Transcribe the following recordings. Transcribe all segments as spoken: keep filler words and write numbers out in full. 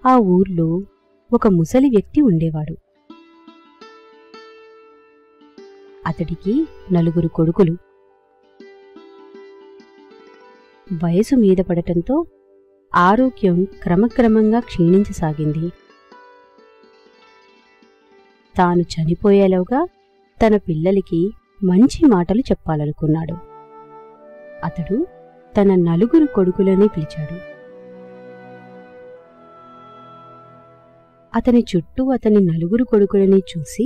ఆ ఊర్లో ఒక ముసలి వ్యక్తి ఉండేవాడు. అతడికి నలుగురు కొడుకులు. వయసు మీద పడటంతో ఆరోగ్యం క్రమక్రమంగా క్షీణించసాగింది. తాను చనిపోయేలోగా తన పిల్లలకి మంచి మాటలు చెప్పాలనుకున్నాడు. అతడు తన నలుగురు కొడుకులని పిలిచాడు. అతని చుట్టూ అతని నలుగురు కొడుకులని చూసి,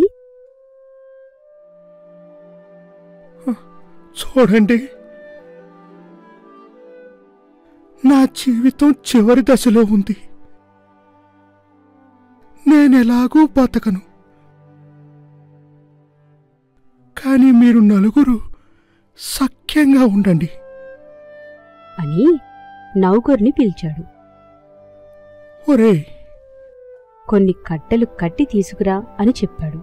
చూడండి, నా జీవితం చివరి దశలో ఉంది. నేనెలాగూ బతకను. కానీ మీరు నలుగురు సఖ్యంగా ఉండండి అని నౌకర్ని పిలిచాడు. ఒరే, కొన్ని కట్టెలు కట్టి తీసుకురా అని చెప్పాడు.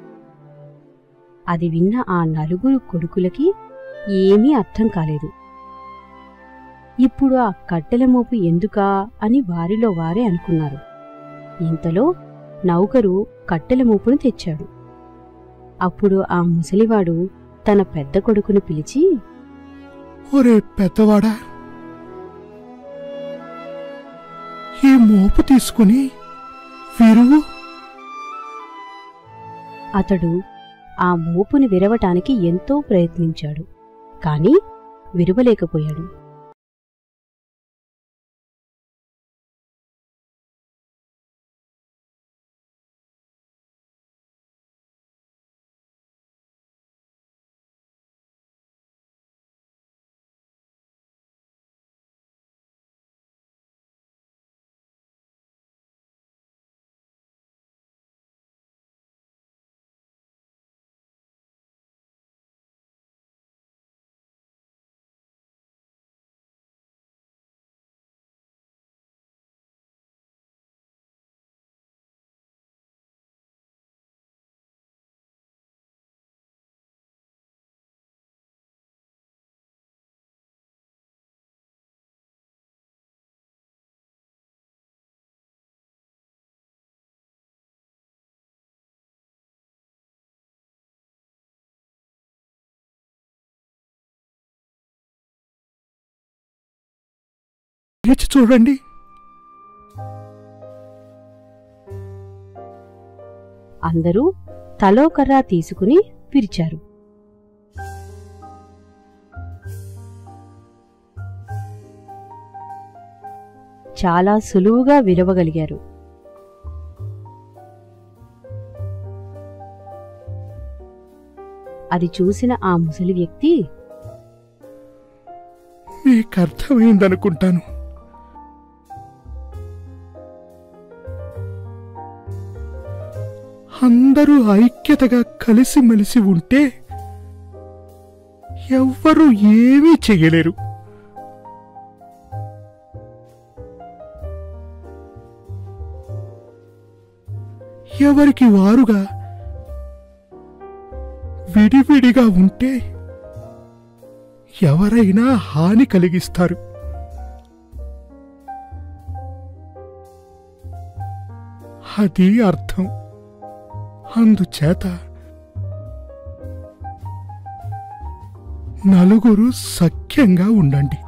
అది విన్న ఆ నలుగురు కొడుకులకి ఏమీ అర్థం కాలేదు. ఇప్పుడు ఆ కట్టెల మోపు ఎందుకా అని వారిలో వారే అనుకున్నారు. ఇంతలో నౌకరు కట్టెల మోపును తెచ్చాడు. అప్పుడు ఆ ముసలివాడు తన పెద్ద కొడుకుని పిలిచి, ఒరే పెద్దవాడా, ఈ మోపు తీసుకుని విరువు. అతడు ఆ మోపుని విరవటానికి ఎంతో ప్రయత్నించాడు. కాని విరువలేకపోయాడు. చూడండి, అందరూ తలో కర్ర తీసుకుని విరిచారు. చాలా సులువుగా విరవగలిగారు. అది చూసిన ఆ ముసలి వ్యక్తి, మీకర్థమైందనుకుంటాను. అందరూ ఐక్యతగా కలిసిమెలిసి ఉంటే ఎవ్వరూ ఏమీ చెయ్యలేరు. ఎవరికి వారుగా విడివిడిగా ఉంటే ఎవరైనా హాని కలిగిస్తారు. అది అర్థం. అందుచేత నలుగురు సఖ్యంగా ఉండండి.